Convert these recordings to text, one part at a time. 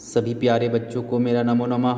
सभी प्यारे बच्चों को मेरा नमो नमः।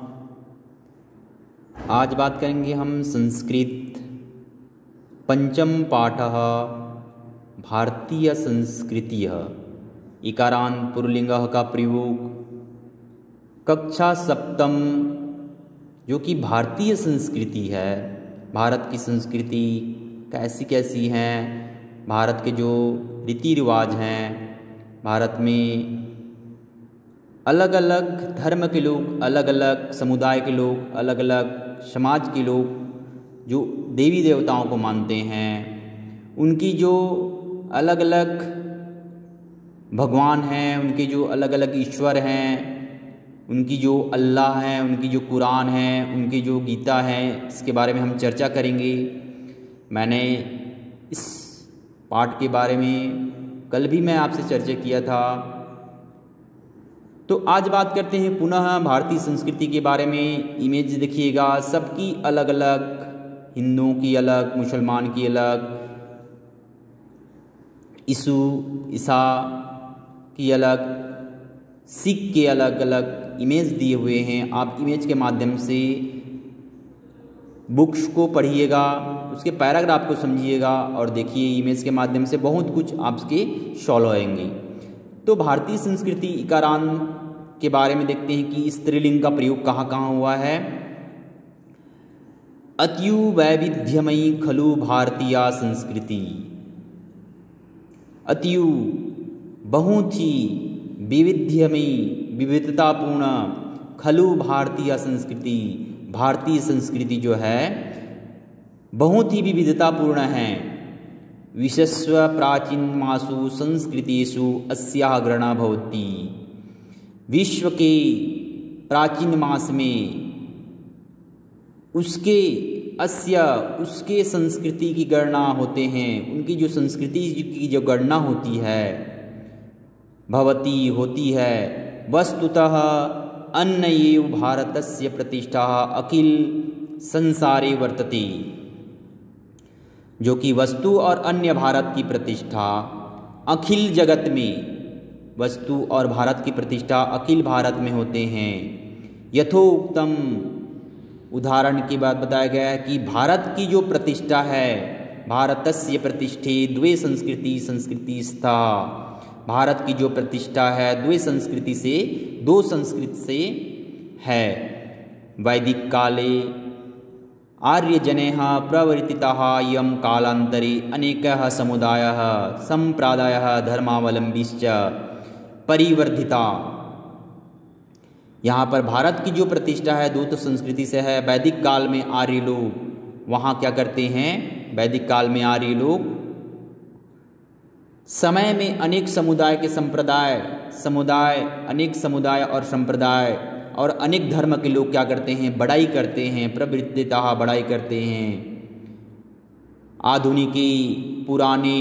आज बात करेंगे हम संस्कृत पंचम पाठः भारतीय संस्कृतिः इकारांत पुल्लिंगः का प्रयोग कक्षा सप्तम, जो कि भारतीय संस्कृति है। भारत की संस्कृति कैसी कैसी हैं, भारत के जो रीति रिवाज हैं, भारत में अलग अलग धर्म के लोग, अलग अलग समुदाय के लोग, अलग अलग समाज के लोग जो देवी देवताओं को मानते हैं, उनकी जो अलग अलग भगवान हैं, उनके जो अलग अलग ईश्वर हैं, उनकी जो अल्लाह हैं, उनकी जो कुरान है, उनकी जो गीता है, इसके बारे में हम चर्चा करेंगे। मैंने इस पाठ के बारे में कल भी मैं आपसे चर्चा किया था। तो आज बात करते हैं पुनः भारतीय संस्कृति के बारे में। इमेज देखिएगा, सबकी अलग अलग, हिंदुओं की अलग, मुसलमान की अलग, ईसा की अलग, सिख के अलग अलग इमेज दिए हुए हैं। आप इमेज के माध्यम से बुक्स को पढ़िएगा, उसके पैराग्राफ को समझिएगा और देखिए इमेज के माध्यम से बहुत कुछ आपके सॉल्व होएंगे। तो भारतीय संस्कृति इकारांत के बारे में देखते हैं कि स्त्रीलिंग का प्रयोग कहाँ कहाँ हुआ है। अत्यु वैविध्यमयी खलु भारतीय संस्कृति। अत्यु बहुत ही वैविध्यमयी, विविधतापूर्ण खलु भारतीय संस्कृति। भारतीय संस्कृति जो है बहुत ही विविधतापूर्ण है। विश्व प्राचीनमासु संस्कृतिषु अस्याः गणना भवति। विश्व के प्राचीन मास में उसके संस्कृति की गणना होते हैं, उनकी जो संस्कृति की जो गणना होती है, भवति होती है। वस्तुतः अन्न एव भारतस्य प्रतिष्ठा अखिल संसारे वर्तते। जो कि वस्तु और अन्य भारत की प्रतिष्ठा अखिल जगत में, वस्तु और भारत की प्रतिष्ठा अखिल भारत में होते हैं। यथोक्तम, उदाहरण की बात बताया गया है कि भारत की जो प्रतिष्ठा है, भारतस्य प्रतिष्ठे द्वे संस्कृति संस्कृति स्था। भारत की जो प्रतिष्ठा है द्वे संस्कृति से, दो संस्कृति से है। वैदिक काले आर्यजनैः प्रवर्तिताः इयं कालान्तरे अनेकाः समुदायाः सम्प्रदायाः धर्मावलम्बिश्च परिवर्धिता। यहाँ पर भारत की जो प्रतिष्ठा है दो तो संस्कृति से है। वैदिक काल में आर्य लोग वहाँ क्या करते हैं, वैदिक काल में आर्य लोग समय में अनेक समुदाय के अनेक समुदाय और संप्रदाय और अनेक धर्म के लोग क्या करते हैं, बड़ाई करते हैं, प्रवृत्तितः बड़ाई करते हैं। आधुनिकी पुराने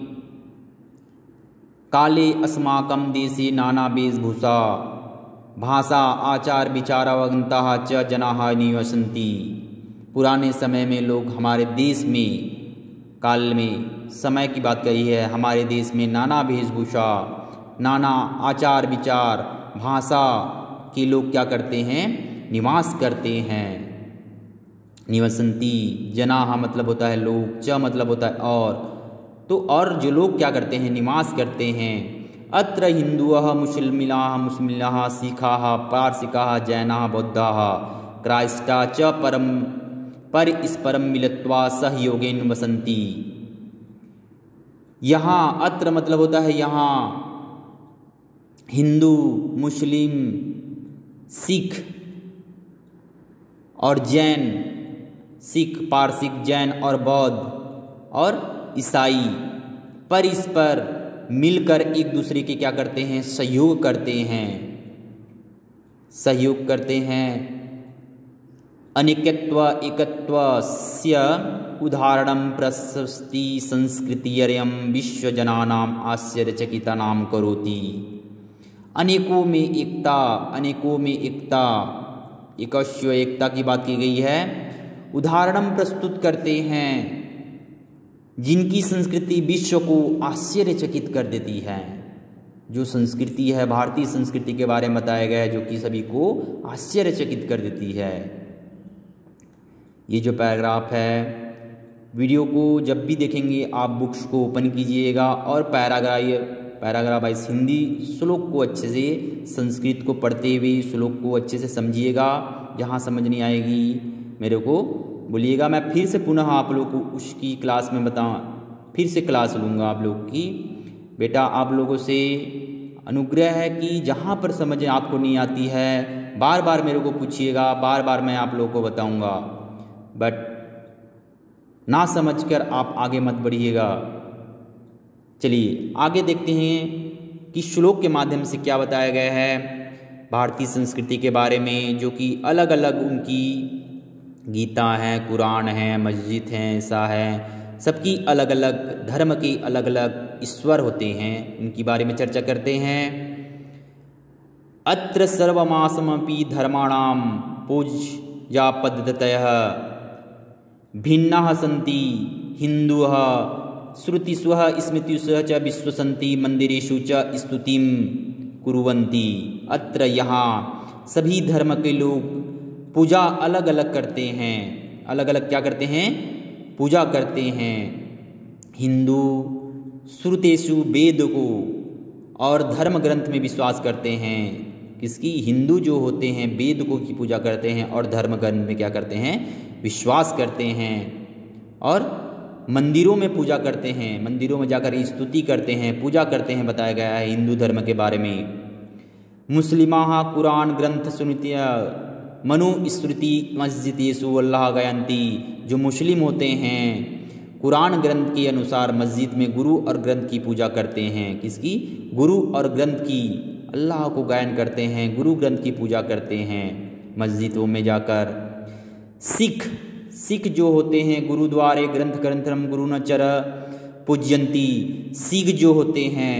काले अस्माकं देशे नाना वेशभूषा भाषा आचार विचारावन्तः च जनाः निवसन्ति। पुराने समय में लोग हमारे देश में, काल में, समय की बात कही है, हमारे देश में नाना वेशभूषा, नाना आचार विचार, भाषा के लोग क्या करते हैं, निवास करते हैं। निवसन्ति, जनाः मतलब होता है लोग, च मतलब होता है और, तो और जो लोग क्या करते हैं, निवास करते हैं। अत्र हिंदुः मुस्लिमाः सिखाः पारसिकाः जैनाः बौद्धाः क्राइस्टा च परस्परं मिलित्वा सहयोगेन वसन्ति। यहाँ अत्र मतलब होता है यहाँ, हिंदू, मुस्लिम, सिख और जैन, सिख, पारसिक, जैन और बौद्ध और ईसाई परस्पर मिलकर एक दूसरे के क्या करते हैं, सहयोग करते हैं, सहयोग करते हैं। अनेकत्व एकत्वस्य उदाहरणं प्रशस्ति संस्कृतिर्यं विश्वजनानाम् आश्चर्यचकितानां करोति। अनेकों में एकता, अनेकों में एकता, एकस्व एकता की बात की गई है। उदाहरणम प्रस्तुत करते हैं जिनकी संस्कृति विश्व को आश्चर्यचकित कर देती है। जो संस्कृति है, भारतीय संस्कृति के बारे में बताया गया है, जो कि सभी को आश्चर्यचकित कर देती है। ये जो पैराग्राफ है, वीडियो को जब भी देखेंगे आप बुक्स को ओपन कीजिएगा और पैराग्राफ वाइज हिंदी श्लोक को अच्छे से, संस्कृत को पढ़ते हुए श्लोक को अच्छे से समझिएगा। जहाँ समझ नहीं आएगी मेरे को बोलिएगा, मैं फिर से पुनः आप लोग को उसकी क्लास में फिर से क्लास लूँगा आप लोग की। बेटा आप लोगों से अनुग्रह है कि जहाँ पर समझ आपको नहीं आती है बार बार मेरे को पूछिएगा, बार बार मैं आप लोगों को बताऊँगा, बट ना समझकर आप आगे मत बढ़िएगा। चलिए आगे देखते हैं कि श्लोक के माध्यम से क्या बताया गया है भारतीय संस्कृति के बारे में, जो कि अलग अलग उनकी गीता है, कुरान है, मस्जिद है, ऐसा है, सबकी अलग अलग धर्म के अलग अलग ईश्वर होते हैं, उनके बारे में चर्चा करते हैं। अत्र सर्वमासमपि धर्माणाम पूज्या पद्धतयः भिन्नाः सन्ति हिन्दुः श्रुतिस्वः स्मृतिस्वः च विश्वसन्ति मंदिरेषु च स्तुतिं कुर्वन्ति। अत्र यहाँ सभी धर्म के लोग पूजा अलग अलग करते हैं, अलग अलग क्या करते हैं, पूजा करते हैं। हिंदू श्रुतेषु वेद को और धर्म ग्रंथ में विश्वास करते हैं। किसकी? हिंदू जो होते हैं वेद को की पूजा करते हैं और धर्म ग्रंथ में क्या करते हैं, विश्वास करते हैं, और मंदिरों में पूजा करते हैं, मंदिरों में जाकर स्तुति करते हैं, पूजा करते हैं, बताया गया है हिंदू धर्म के बारे में। मुस्लिमाः कुरान ग्रंथ सुनित्य मनु स्मृति मस्जिदेषु अल्लाह गायन्ति। जो मुस्लिम होते हैं कुरान ग्रंथ के अनुसार मस्जिद में गुरु और ग्रंथ की पूजा करते हैं। किसकी? गुरु और ग्रंथ की, अल्लाह को गायन करते हैं, गुरु ग्रंथ की पूजा करते हैं मस्जिदों में जाकर। सिख जो होते हैं गुरुद्वारे ग्रंथ ग्रंथम गुरु न चर पूज्यंती। सिख जो होते हैं,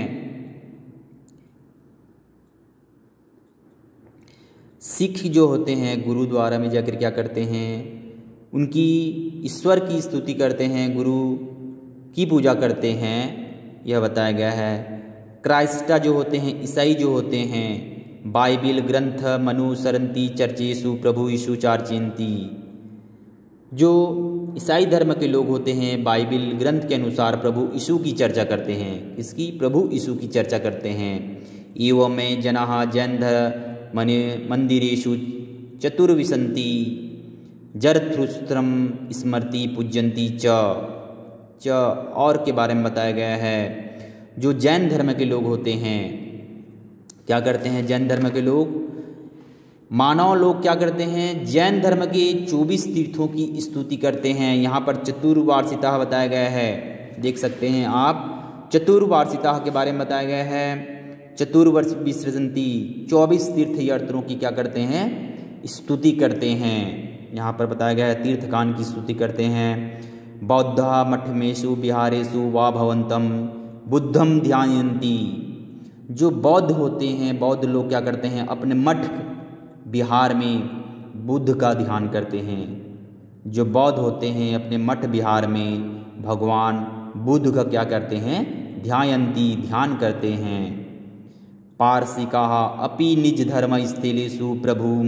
सिख जो होते हैं गुरुद्वारा में जाकर क्या करते हैं, उनकी ईश्वर की स्तुति करते हैं, गुरु की पूजा करते हैं, यह बताया गया है। क्राइस्टा जो होते हैं, ईसाई जो होते हैं, बाइबिल ग्रंथ मनुसरंती चर्चेषु प्रभु यीशु चार्चिंती। जो ईसाई धर्म के लोग होते हैं बाइबिल ग्रंथ के अनुसार प्रभु यीशु की चर्चा करते हैं। किसकी? प्रभु यीशु की चर्चा करते हैं। एवं में जनाः जैन धर्म मंदिरेषु चतुर्विंशति जरथुस्त्रम स्मृति पूज्यंती च और के बारे में बताया गया है। जो जैन धर्म के लोग होते हैं क्या करते हैं, जैन धर्म के लोग, मानव लोग क्या करते हैं, जैन धर्म के 24 तीर्थों की स्तुति करते हैं। यहाँ पर चतुर्वार्षिता बताया गया है, देख सकते हैं आप, चतुर्वार्षिता के बारे में बताया गया है। चतुर्वर्ष विसृजंती 24 तीर्थयात्रियों की क्या करते हैं, स्तुति करते हैं। यहाँ पर बताया गया है तीर्थकान की स्तुति करते हैं। बौद्धा मठमेषु विहारेषु वा भवंतम बुद्धम ध्यायन्ति। जो बौद्ध होते हैं, बौद्ध लोग क्या करते हैं, अपने मठ बिहार में बुद्ध का ध्यान करते हैं। जो बौद्ध होते हैं अपने मठ बिहार में भगवान बुद्ध का क्या करते हैं, ध्यायन्ति, ध्यान करते हैं। पारसिकाः अपि निज धर्म स्थलेषु प्रभुं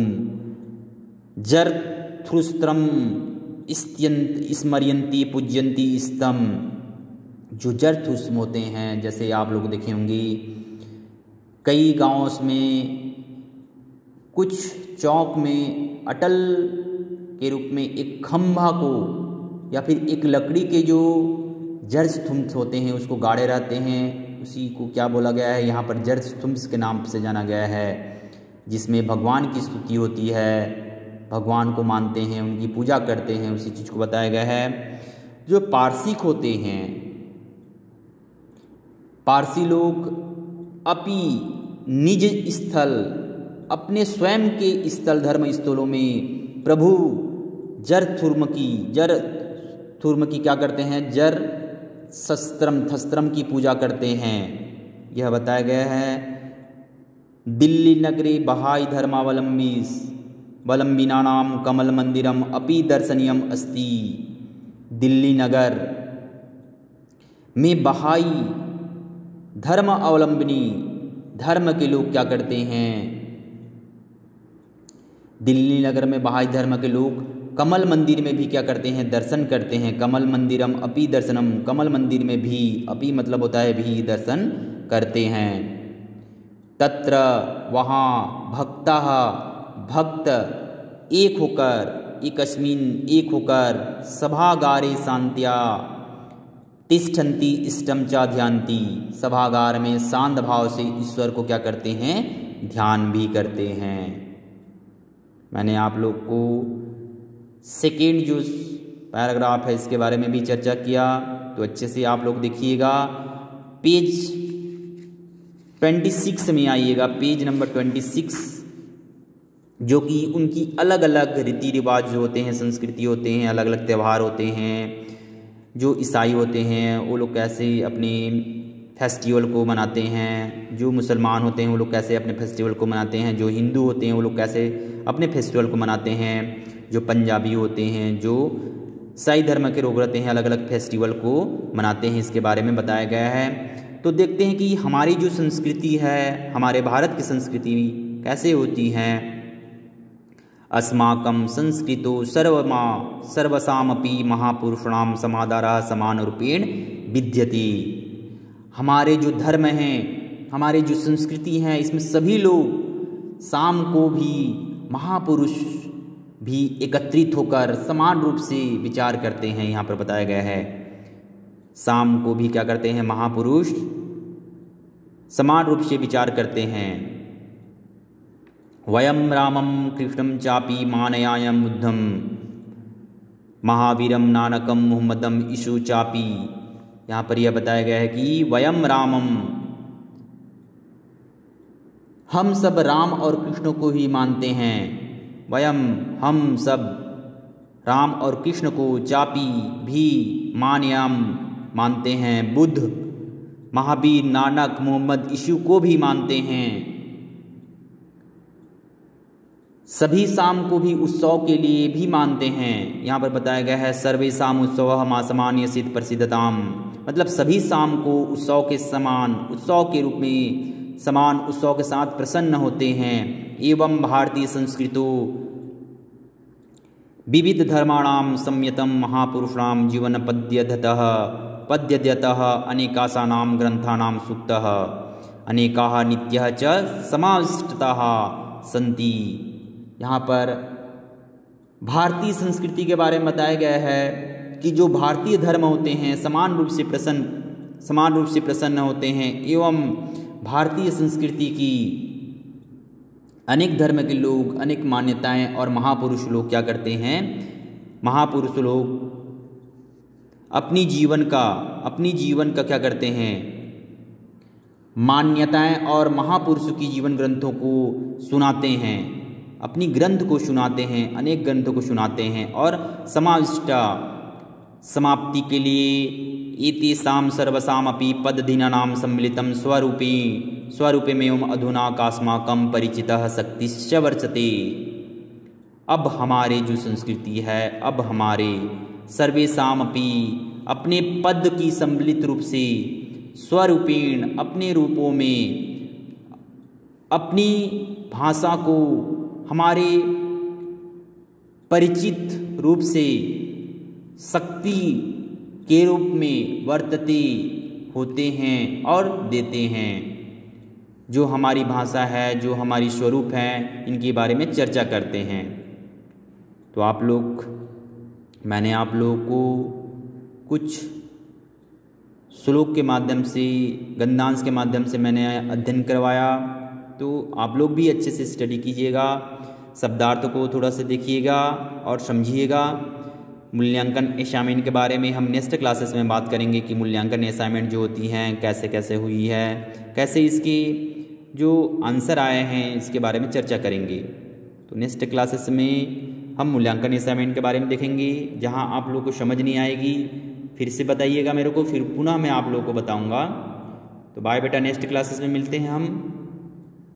जरथुस्त्रम स्मरयन्ति पूज्यन्ति स्तम। जो जरथुस्त्र होते हैं, जैसे आप लोग देखे होंगे कई गाँव में कुछ चौक में अटल के रूप में एक खंभा को या फिर एक लकड़ी के जो जरथुस्त्र होते हैं उसको गाड़े रहते हैं, उसी को क्या बोला गया है, यहाँ पर जरथुस्त्र के नाम से जाना गया है, जिसमें भगवान की स्तुति होती है, भगवान को मानते हैं, उनकी पूजा करते हैं, उसी चीज़ को बताया गया है। जो पारसिक होते हैं, पारसी लोग अपि निज स्थल, अपने स्वयं के स्थल धर्म स्थलों में प्रभु जरथुस्त्र की क्या करते हैं, थस्त्रम की पूजा करते हैं। यह बताया गया है। दिल्ली नगरे बहाई धर्मावलंबिनानाम कमल मंदिरम अपि दर्शनीयम अस्ति। दिल्ली नगर में बहाई धर्म अवलंबनी धर्म के लोग क्या करते हैं, दिल्ली नगर में बहाई धर्म के लोग कमल मंदिर में भी क्या करते हैं, दर्शन करते हैं। कमल मंदिरम अपि दर्शनम, कमल मंदिर में भी, अपि मतलब होता है भी, दर्शन करते हैं। तत्र वहाँ भक्तः, भक्त एक होकर, एकस्मिन एक होकर, सभागारे शांत्या तिष्ठन्ति इष्टम च ध्यान्ति, सभागार में शांत भाव से ईश्वर को क्या करते हैं, ध्यान भी करते हैं। मैंने आप लोग को सेकेंड जो पैराग्राफ है इसके बारे में भी चर्चा किया, तो अच्छे से आप लोग देखिएगा। पेज 26 में आइएगा, पेज नंबर 26, जो कि उनकी अलग अलग रीति रिवाज जो होते हैं, संस्कृति होते हैं, अलग अलग त्यौहार होते हैं। जो ईसाई होते हैं वो लोग कैसे अपने फेस्टिवल को मनाते हैं, जो मुसलमान होते हैं वो लोग कैसे अपने फेस्टिवल को मनाते हैं, जो हिंदू होते हैं वो लोग कैसे अपने फेस्टिवल को मनाते हैं, जो पंजाबी होते हैं, जो ईसाई धर्म के लोग रहते हैं, अलग अलग फेस्टिवल को मनाते हैं, इसके बारे में बताया गया है। तो देखते हैं कि हमारी जो संस्कृति है, हमारे भारत की संस्कृति कैसे होती है। अस्माकं संस्कृतो सर्वसामपि महापुरुषाणां समादरः समान रूपेण विद्यते। हमारे जो धर्म हैं, हमारे जो संस्कृति हैं, इसमें सभी लोग शाम को भी महापुरुष भी एकत्रित होकर समान रूप से विचार करते हैं। यहाँ पर बताया गया है शाम को भी क्या करते हैं, महापुरुष समान रूप से विचार करते हैं। वयम रामम कृष्णम चापि मानयायम बुद्धम महावीरम नानकम मुहम्मदम ईशु चापि। यहाँ पर यह बताया गया है कि वयम रामम, हम सब राम और कृष्ण को ही मानते हैं। वयम हम सब राम और कृष्ण को, चापी भी, मानयाम मानते हैं, बुद्ध महावीर नानक मोहम्मद ईशु को भी मानते हैं। सभी शाम को भी उत्सव के लिए भी मानते हैं। यहाँ पर बताया गया है सर्वेशाम उत्सव मासमान्य सिद्ध प्रसिद्धताम, मतलब सभी शाम को उत्सव के समान, उत्सव के रूप में समान उत्सव के साथ प्रसन्न होते हैं। एवं भारतीय संस्कृतो विविध धर्माणाम संयतम महापुरुषाणाम जीवन पद्यतः अनेकासानाम ग्रंथानाम सूक्तः अनेकाः नित्यः च समाविष्टाः सन्ति। यहाँ पर भारतीय संस्कृति के बारे में बताया गया है कि जो भारतीय धर्म होते हैं समान रूप से प्रसन्न होते हैं। एवं भारतीय संस्कृति की अनेक धर्म के लोग, अनेक मान्यताएं और महापुरुष लोग क्या करते हैं, महापुरुष लोग अपनी जीवन का क्या करते हैं, मान्यताएं और महापुरुषों की जीवन ग्रंथों को सुनाते हैं, अपनी ग्रंथ को सुनाते हैं, अनेक ग्रंथों को सुनाते हैं। और समाविष्टा समाप्ति के लिए एतेषां सर्वसामपि पदधीनानां सम्मिलितं स्वरूपेमेवं अधुना कास्माकं परिचितः शक्तिश्च वर्तते। अब हमारे जो संस्कृति है, अब हमारे सर्वेसामपि अपने पद की सम्मिलित रूप से, स्वरूपेण अपने रूपों में, अपनी भाषा को हमारे परिचित रूप से शक्ति के रूप में वर्तते होते हैं और देते हैं। जो हमारी भाषा है, जो हमारी स्वरूप है, इनके बारे में चर्चा करते हैं। तो मैंने आप लोगों को कुछ श्लोक के माध्यम से, गंधांश के माध्यम से मैंने अध्ययन करवाया। तो आप लोग भी अच्छे से स्टडी कीजिएगा, शब्दार्थ को थोड़ा सा देखिएगा और समझिएगा। मूल्यांकन असाइनमेंट के बारे में हम नेक्स्ट क्लासेस में बात करेंगे कि मूल्यांकन असाइनमेंट जो होती हैं कैसे कैसे हुई है, कैसे इसके जो आंसर आए हैं इसके बारे में चर्चा करेंगे। तो नेक्स्ट क्लासेस में हम मूल्यांकन असाइनमेंट के बारे में देखेंगे। जहां आप लोगों को समझ नहीं आएगी फिर से बताइएगा मेरे को, फिर पुनः मैं आप लोगों को बताऊंगा। तो बाय बेटा, नेक्स्ट क्लासेस में मिलते हैं हम।